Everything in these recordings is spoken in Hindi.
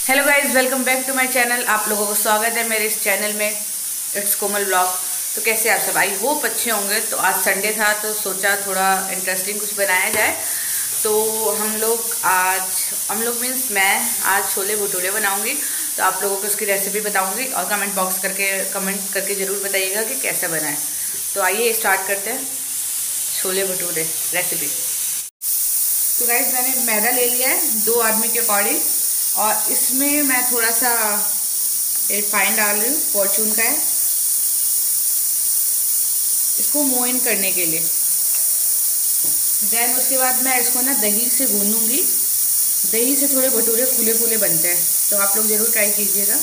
Hello guys, welcome back to my channel. आप लोगों को स्वागत है मेरे इस चैनल में, इट्स कोमल ब्लॉग। तो कैसे आप सब? आई होप अच्छे होंगे। तो आज संडे था तो सोचा थोड़ा इंटरेस्टिंग कुछ बनाया जाए। तो हम लोग मीन्स मैं आज छोले भटूरे बनाऊंगी। तो आप लोगों को उसकी रेसिपी बताऊंगी और कमेंट करके ज़रूर बताइएगा कि कैसे बनाएं। तो आइए स्टार्ट करते हैं छोले भटूरे रेसिपी। तो गाइज मैंने मैदा ले लिया है 2 आदमी के अकॉर्डिंग, और इसमें मैं थोड़ा सा रिफाइंड डाल रही हूँ, फॉर्चून का है, इसको मोइन करने के लिए। देन उसके बाद मैं इसको ना दही से गूंदूंगी। दही से थोड़े भटूरे फूले फूले बनते हैं, तो आप लोग ज़रूर ट्राई कीजिएगा।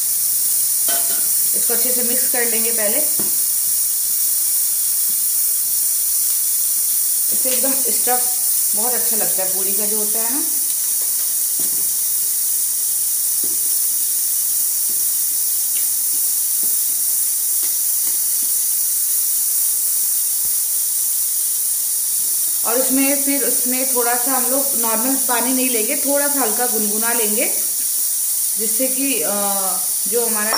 इसको अच्छे से मिक्स कर लेंगे पहले। इससे एकदम स्टफ बहुत अच्छा लगता है, पूरी का जो होता है ना। और उसमें थोड़ा सा हम लोग नॉर्मल पानी नहीं लेंगे, थोड़ा सा हल्का गुनगुना लेंगे, जिससे कि जो हमारा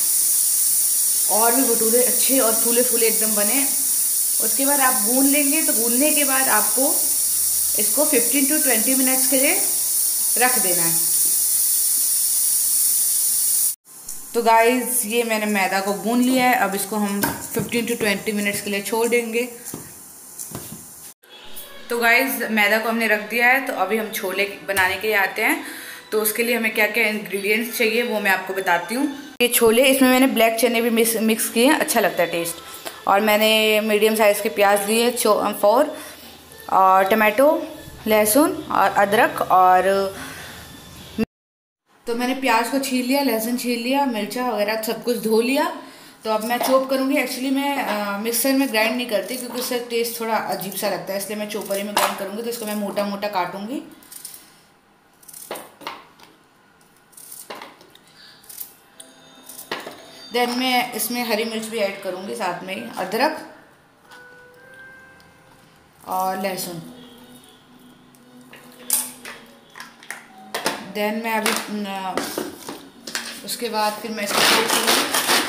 और भी भटूरे अच्छे और फूले फूले एकदम बने। उसके बाद आप गूंद लेंगे। तो गूंदने के बाद आपको इसको 15 to 20 मिनट्स के लिए रख देना है। तो गाइज ये मैंने मैदा को गूंद लिया है। अब इसको हम 15 to 20 मिनट्स के लिए छोड़ देंगे। तो गाइज मैदा को हमने रख दिया है। तो अभी हम छोले बनाने के लिए आते हैं। तो उसके लिए हमें क्या क्या इंग्रेडिएंट्स चाहिए वो मैं आपको बताती हूँ। ये छोले, इसमें मैंने ब्लैक चने भी मिक्स किए हैं, अच्छा लगता है टेस्ट। और मैंने मीडियम साइज़ के प्याज लिए 4, और टमाटो, लहसुन और अदरक। और तो मैंने प्याज को छील लिया, लहसुन छील लिया, मिर्चा वगैरह सब कुछ धो लिया। तो अब मैं चॉप करूँगी। एक्चुअली मैं मिक्सर में ग्राइंड नहीं करती, क्योंकि उससे टेस्ट थोड़ा अजीब सा लगता है, इसलिए मैं चॉपर ही में ग्राइंड करूँगी। तो इसको मैं मोटा मोटा काटूँगी। देन मैं इसमें हरी मिर्च भी ऐड करूँगी साथ में ही, अदरक और लहसुन। देन मैं अभी उसके बाद फिर मैं इसको चॉप करूँगी।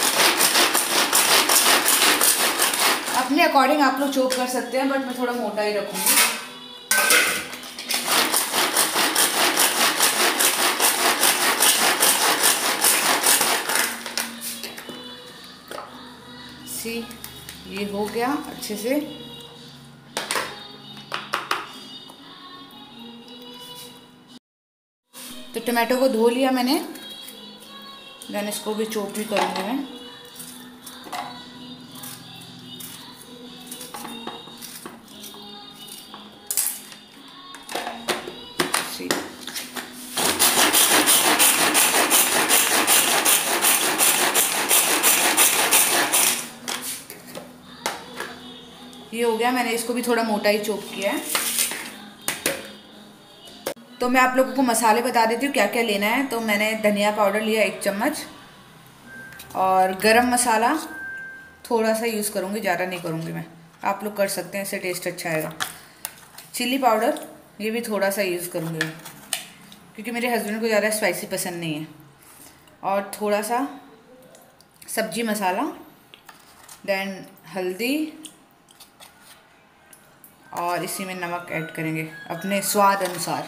अपने अकॉर्डिंग आप लोग चॉप कर सकते हैं, बट मैं थोड़ा मोटा ही रखूँगी। ये हो गया अच्छे से। तो टमाटो को धो लिया मैंने। देन इसको भी चॉप भी करूँगी मैं। ये हो गया, मैंने इसको भी थोड़ा मोटा ही चॉप किया है। तो मैं आप लोगों को मसाले बता देती हूँ क्या क्या लेना है। तो मैंने धनिया पाउडर लिया 1 चम्मच, और गरम मसाला थोड़ा सा यूज़ करूँगी, ज़्यादा नहीं करूँगी मैं, आप लोग कर सकते हैं, इससे टेस्ट अच्छा आएगा। चिली पाउडर ये भी थोड़ा सा यूज़ करूँगी मैं, क्योंकि मेरे हस्बैंड को ज़्यादा स्पाइसी पसंद नहीं है। और थोड़ा सा सब्जी मसाला, देन हल्दी, और इसी में नमक ऐड करेंगे अपने स्वाद अनुसार।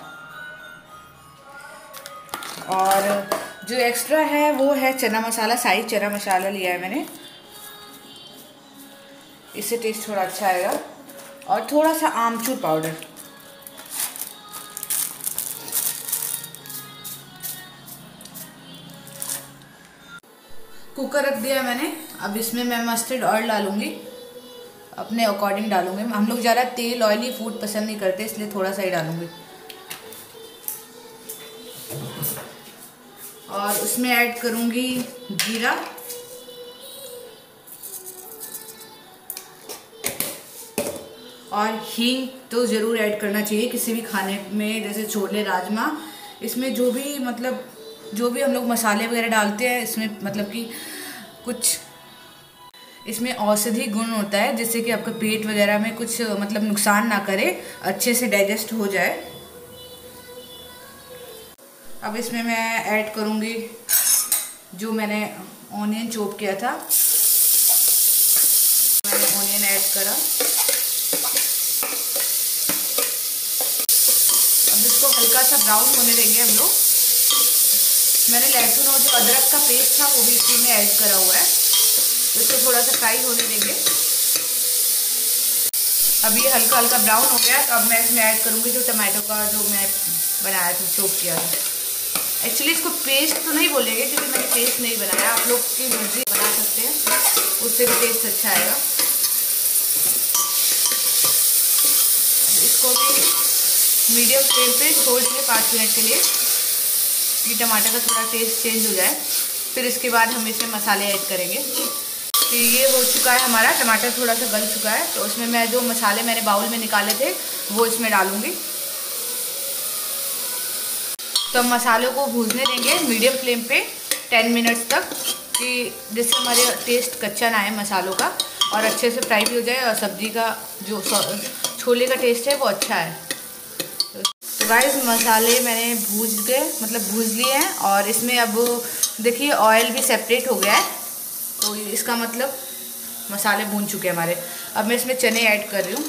और जो एक्स्ट्रा है वो है चना मसाला, साई चना मसाला लिया है मैंने, इससे टेस्ट थोड़ा अच्छा आएगा। और थोड़ा सा आमचूर पाउडर। कुकर रख दिया मैंने। अब इसमें मैं मस्टर्ड ऑयल डालूंगी, अपने अकॉर्डिंग डालूंगी। हम लोग ज़्यादा तेल ऑयली फूड पसंद नहीं करते, इसलिए थोड़ा सा ही डालूंगी। और उसमें ऐड करूंगी जीरा, और हींग तो ज़रूर ऐड करना चाहिए किसी भी खाने में, जैसे छोले राजमा। इसमें जो भी हम लोग मसाले वगैरह डालते हैं, इसमें मतलब कि कुछ इसमें औषधि गुण होता है, जिससे कि आपका पेट वगैरह में कुछ मतलब नुकसान ना करे, अच्छे से डाइजेस्ट हो जाए। अब इसमें मैं ऐड करूँगी जो मैंने ऑनियन चॉप किया था, मैंने ऑनियन ऐड करा। अब इसको हल्का सा ब्राउन होने देंगे हम लोग। मैंने लहसुन और जो अदरक का पेस्ट था वो भी इसी में ऐड करा हुआ है, तो इसको थोड़ा सा फ्राई होने देंगे। अब ये हल्का हल्का ब्राउन हो गया, तो अब मैं इसमें ऐड करूँगी जो टमाटो का जो मैं बनाया था, चॉप किया था। एक्चुअली इसको पेस्ट तो नहीं बोलेंगे क्योंकि मैंने पेस्ट नहीं बनाया, आप लोग की मर्जी बना सकते हैं, उससे भी टेस्ट अच्छा आएगा। इसको भी मीडियम फ्लेम पे छोड़ देंगे 5 मिनट के लिए कि टमाटर का थोड़ा टेस्ट चेंज हो जाए। फिर इसके बाद हम इसमें मसाले ऐड करेंगे। तो ये हो चुका है हमारा, टमाटर थोड़ा सा गल चुका है, तो उसमें मैं जो मसाले मैंने बाउल में निकाले थे वो इसमें डालूँगी। तो हम मसालों को भूनने देंगे मीडियम फ्लेम पे 10 मिनट्स तक, कि जिससे हमारे टेस्ट कच्चा ना आए मसालों का, और अच्छे से फ्राई भी हो जाए और सब्ज़ी का जो छोले का टेस्ट है वो अच्छा है। तो गाइस मसाले मैंने भून लिए हैं, और इसमें अब देखिए ऑयल भी सेपरेट हो गया है, तो इसका मतलब मसाले भून चुके हैं हमारे। अब मैं इसमें चने ऐड कर रही हूँ।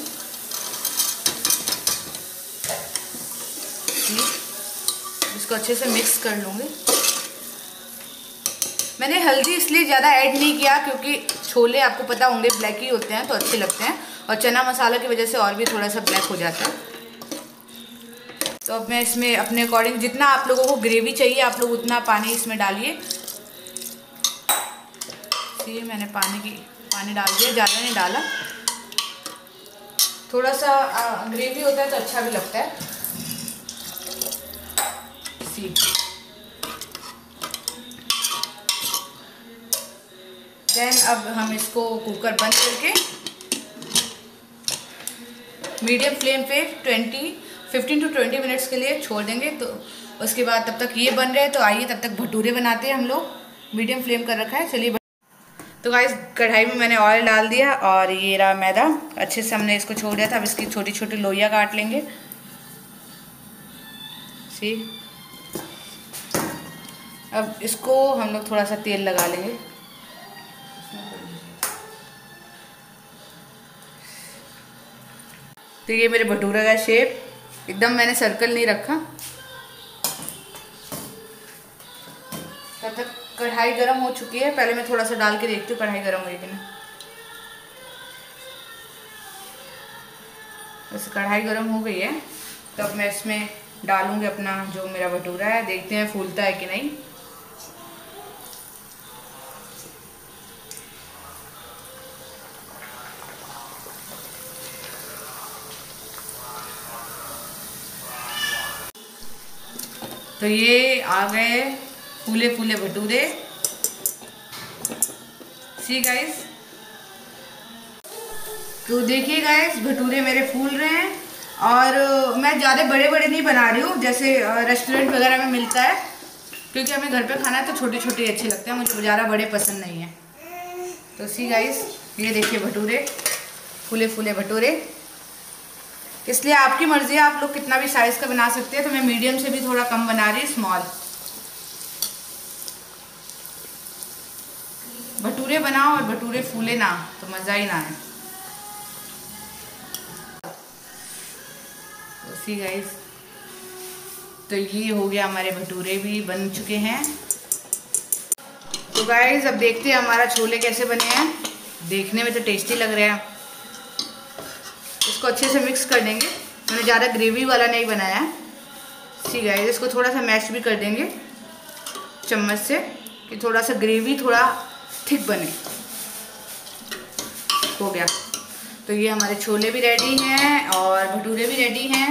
इसको अच्छे से मिक्स कर लूँगी। मैंने हल्दी इसलिए ज़्यादा ऐड नहीं किया क्योंकि छोले आपको पता होंगे ब्लैक ही होते हैं तो अच्छे लगते हैं, और चना मसाला की वजह से और भी थोड़ा सा ब्लैक हो जाता है। तो अब मैं इसमें अपने अकॉर्डिंग जितना आप लोगों को ग्रेवी चाहिए आप लोग उतना पानी इसमें डालिए। ये मैंने पानी डाल दिया, ज़्यादा नहीं डाला। थोड़ा सा ग्रेवी होता है तो अच्छा भी लगता है। देन अब हम इसको कुकर बंद करके मीडियम फ्लेम पे 15 to 20 मिनट्स के लिए छोड़ देंगे। तो उसके बाद तब तक ये बन रहे हैं, तो आइए तब तक भटूरे बनाते हैं हम लोग। मीडियम फ्लेम कर रखा है, चलिए। तो गाइस कढ़ाई में मैंने ऑयल डाल दिया, और ये रहा मैदा, अच्छे से हमने इसको छोड़ दिया था। अब इसकी छोटी छोटी लोइयाँ काट लेंगे। अब इसको हम लोग थोड़ा सा तेल लगा लेंगे। तो ये मेरे भटूरे का शेप, एकदम मैंने सर्कल नहीं रखा। तब तक कढ़ाई गरम हो चुकी है, पहले मैं थोड़ा सा डाल के देखती हूँ कढ़ाई गरम हुई कि नहीं। बस कढ़ाई गरम हो गई है, तब मैं इसमें डालूंगी अपना जो मेरा भटूरा है। देखते हैं फूलता है कि नहीं। तो ये आ गए फूले फूले भटूरे। सी गाइस, तो देखिए गाइस भटूरे मेरे फूल रहे हैं, और मैं ज़्यादा बड़े बड़े नहीं बना रही हूँ जैसे रेस्टोरेंट वगैरह में मिलता है, क्योंकि हमें घर पे खाना है तो छोटे छोटे अच्छे लगते हैं, मुझे ज़्यादा बड़े पसंद नहीं है। तो सी गाइस, ये देखिए भटूरे, फूले फूले भटूरे। इसलिए आपकी मर्जी है, आप लोग कितना भी साइज़ का बना सकते हैं। तो मैं मीडियम से भी थोड़ा कम बना रही, स्मॉल। भटूरे बनाओ और भटूरे फूले ना तो मज़ा ही ना है। तो सी गाइस, तो ये हो गया, हमारे भटूरे भी बन चुके हैं। तो गाइस अब देखते हैं हमारा छोले कैसे बने हैं। देखने में तो टेस्टी लग रहे हैं। इसको अच्छे से मिक्स कर देंगे। मैंने ज़्यादा ग्रेवी वाला नहीं बनाया है। सी गाइस, इसको थोड़ा सा मैश भी कर देंगे चम्मच से, कि थोड़ा सा ग्रेवी थोड़ा थिक बने। हो गया। तो ये हमारे छोले भी रेडी हैं और भटूरे भी रेडी हैं।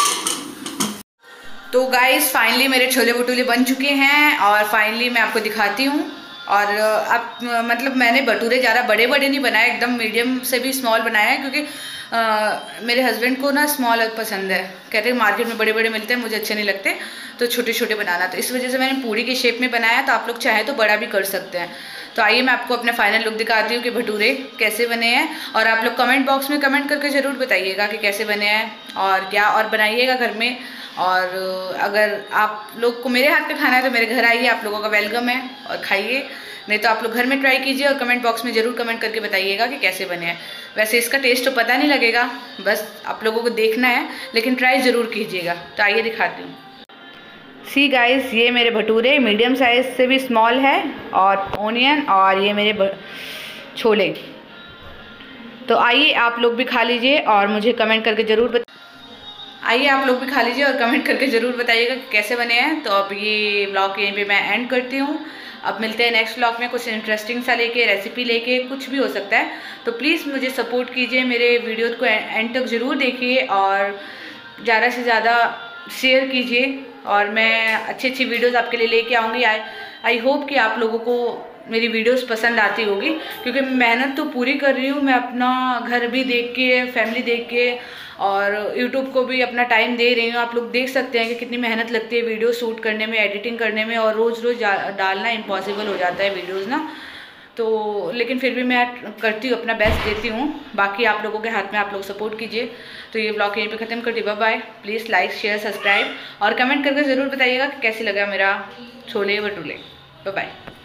तो गाइस फाइनली मेरे छोले भटूरे बन चुके हैं, और फाइनली मैं आपको दिखाती हूँ। और अब मतलब मैंने भटूरे ज़्यादा बड़े बड़े नहीं बनाए, एकदम मीडियम से भी स्मॉल बनाया है, क्योंकि मेरे हस्बैंड को ना स्मॉल पसंद है। कहते हैं मार्केट में बड़े बड़े मिलते हैं, मुझे अच्छे नहीं लगते, तो छोटे छोटे बनाना। तो इस वजह से मैंने पूरी के शेप में बनाया। तो आप लोग चाहें तो बड़ा भी कर सकते हैं। तो आइए मैं आपको अपना फाइनल लुक दिखाती हूँ कि भटूरे कैसे बने हैं। और आप लोग कमेंट बॉक्स में कमेंट करके ज़रूर बताइएगा कि कैसे बने हैं और क्या और बनाइएगा घर में। और अगर आप लोग को मेरे हाथ का खाना है तो मेरे घर आइए, आप लोगों का वेलकम है और खाइए। नहीं तो आप लोग घर में ट्राई कीजिए और कमेंट बॉक्स में ज़रूर कमेंट करके बताइएगा कि कैसे बने हैं। वैसे इसका टेस्ट तो पता नहीं लगेगा, बस आप लोगों को देखना है, लेकिन ट्राई ज़रूर कीजिएगा। तो आइए दिखाती हूँ। सी गाइस, ये मेरे भटूरे मीडियम साइज़ से भी स्मॉल है और ऑनियन, और ये मेरे छोले। तो आइए आप लोग भी खा लीजिए और मुझे कमेंट करके ज़रूर आइए आप लोग भी खा लीजिए और कमेंट करके ज़रूर बताइएगा कि कैसे बने हैं। तो अब ये व्लॉग यहीं पे मैं एंड करती हूँ। अब मिलते हैं नेक्स्ट व्लॉग में, कुछ इंटरेस्टिंग सा लेके, रेसिपी लेके, कुछ भी हो सकता है। तो प्लीज़ मुझे सपोर्ट कीजिए, मेरे वीडियो को एंड तक ज़रूर देखिए और ज़्यादा से ज़्यादा शेयर कीजिए। और मैं अच्छी अच्छी वीडियोस आपके लिए लेके आऊँगी। आई होप कि आप लोगों को मेरी वीडियोस पसंद आती होगी, क्योंकि मेहनत तो पूरी कर रही हूँ मैं, अपना घर भी देख के, फैमिली देख के, और यूट्यूब को भी अपना टाइम दे रही हूँ। आप लोग देख सकते हैं कि कितनी मेहनत लगती है वीडियो शूट करने में, एडिटिंग करने में, और रोज़ रोज़ डालना इम्पॉसिबल हो जाता है वीडियोज़ ना। तो लेकिन फिर भी मैं करती हूँ, अपना बेस्ट देती हूँ। बाकी आप लोगों के हाथ में, आप लोग सपोर्ट कीजिए। तो ये ब्लॉग यहीं पे ख़त्म करती हूँ। Bye. Please like, share, subscribe और कमेंट करके ज़रूर बताइएगा कि कैसे लगा मेरा छोले भटूरे। बाय।